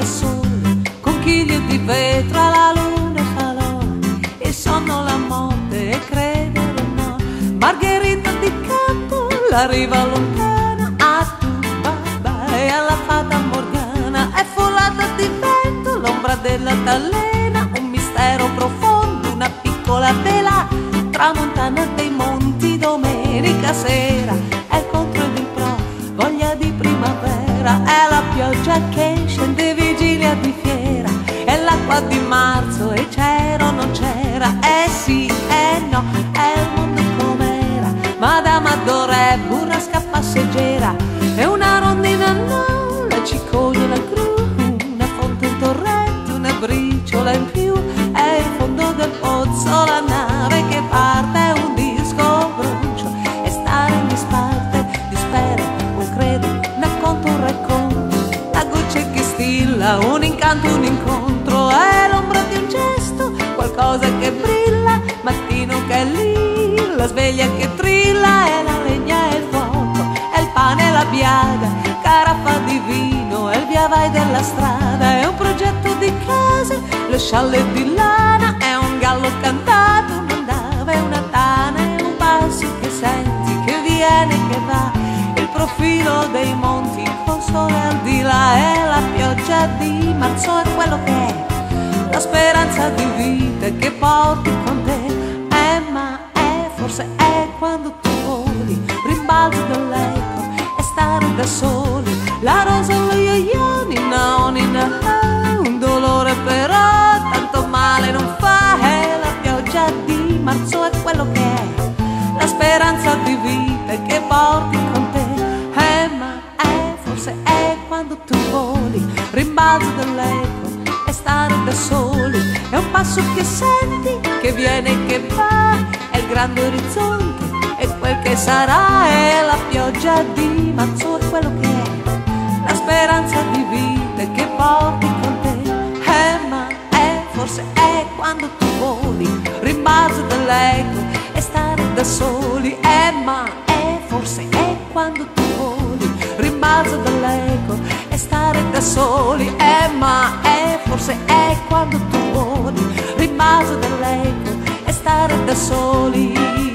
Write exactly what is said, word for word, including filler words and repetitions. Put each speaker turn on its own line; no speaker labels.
sole, conchiglie di vetro alla luna falò, il sonno, la morte e credere no. Margherita di Campo, la riva lontana, a tu babà e alla fata Morgana, è folata di vento l'ombra della Tallena, un mistero profondo, una piccola vela, tramontana dei monti, domenica sera, è il contro ed il pro, voglia di primavera, è la pioggia che scende, vigilia di fiera, è l'acqua di marzo e c'era o non c'era, eh sì, eh no, è il mondo com'era, Madama Dorè, burrasca passeggera, è una rondina no, la cicogna, la gru, una fonte, un torrente, una briciola in più, è il fondo del pozzo, la nave che parte, è un disco broncio, e stare in disparte, dispera, un credo, un acconto, un racconto, la goccia che stilla, un incanto, un incontro, è l'ombra di un gesto, qualcosa che brilla, mattino che è lì, la sveglia che trilla, è la legna e il fuoco, è il pane e la biada, caraffa di vino, è il via vai della strada, è un progetto di casa, le scialle di lana, è un gallo cantato, un'andava e una tana, è un passo che senti, che viene, che va, il profilo dei monti, col sole al di là, è la pioggia di marzo, è quello che è, la speranza di vita che porti con te, è ma è, forse è quando tu voli, rimbalzo dall'eco, e stare da soli, la rosa, lo yo-yo, ninna, oh, ninna, oh, un dolore però, tanto male non fa, è la pioggia di marzo, è quello che è, la speranza di vita che porti con te, è ma è, forse è quando tu voli, rimbalzo dall'eco, e stare da soli, è un passo che senti, che viene e che va, è il grande orizzonte, è quel che sarà, è la pioggia di marzo, è quello che è, la speranza di vita che porti con te, è ma è, forse è quando tu voli, rimbalzo dall'eco, e stare da soli, è ma è, forse è quando tu voli, rimbalzo dall'eco, e stare da soli, è ma è, forse è quando tu voli, rimbalzo dall'eco, e stare da soli.